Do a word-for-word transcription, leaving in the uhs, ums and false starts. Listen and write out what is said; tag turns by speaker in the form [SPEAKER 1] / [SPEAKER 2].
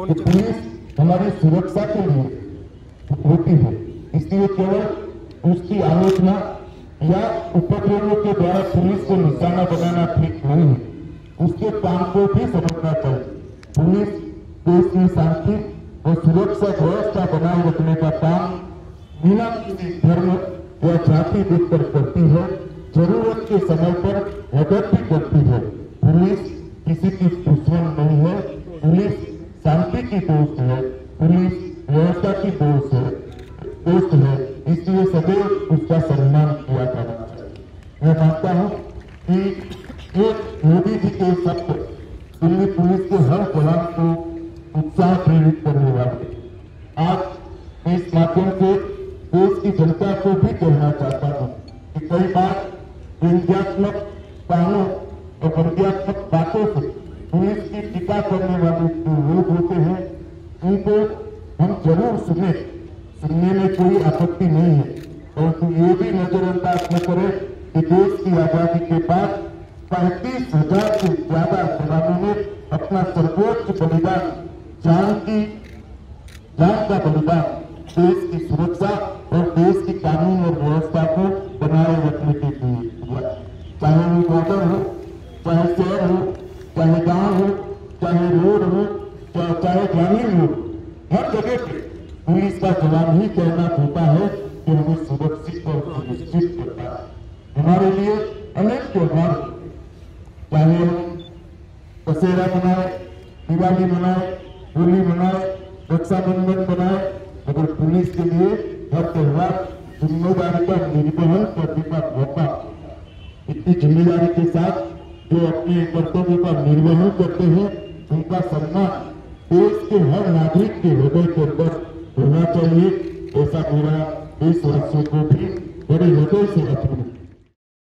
[SPEAKER 1] कि पुलिस हमारी सुरक्षा के लिए होती है, इसलिए केवल उसकी आलोचना या उपद्रवियों के द्वारा पुलिस को निशाना बनाना ठीक नहीं है। उसके काम को भी समझना चाहिए। पुलिस देश में शांति और सुरक्षा व्यवस्था बनाए रखने का काम बिना किसी धर्म या जाति देखकर करती है, जरूरत के समय पर मदद भी करती है। पुलिस किसी की दुश्मन नहीं है, पुलिस शांति की दोस्त है, पुलिस व्यवस्था की दोस्त है दोस्त है इसलिए सदैव उसका सम्मान किया जाना चाहिए। मैं मानता हूँ कि एक मोदी जी के शब्द दिल्ली पुलिस के हर जवान को उत्साह प्रेरित करने वाले। आज इस माध्यम से देश की जनता को भी कहना चाहता हूँ कि कई बार व्यंग्यात्मक कानों और व्यंग्यात्मक बातों से पुलिस की टीका करने वाले जो लोग होते हैं उनको हम जरूर सुने, सुनने में कोई आपत्ति नहीं है, परंतु ये भी नजरअंदाज न करें कि देश की आजादी के बाद पैंतीस हजार से ज्यादा जवानों ने अपना सर्वोच्च बलिदान, जान की जान का बलिदान देश की सुरक्षा और देश की कानून और व्यवस्था को बनाए रखने के लिए दिया। चाहे वो बॉर्डर हो, चाहे शहर हो, चाहे गांव हो, चाहे रोड हो, चाहे ग्रामीण हो, हर जगह पे पुलिस का जवान ही कहना होता है कि हमें सुरक्षित और सुनिश्चित करता है। हमारे लिए अनेक त्योहार, चाहे हम दशहरा मनाए, दिवाली मनाए, होली मनाए, रक्षाबंधन मनाए, मगर पुलिस के लिए हर त्योहार जिम्मेदारी का निर्वहन करने का मौका। इतनी जिम्मेदारी के साथ जो अपने कर्तव्यों का निर्वहन करते हैं उनका सम्मान देश के हर नागरिक के हृदय के अंदर होना चाहिए। ऐसा मेरा देशवासियों को भी बड़े हृदय से अपील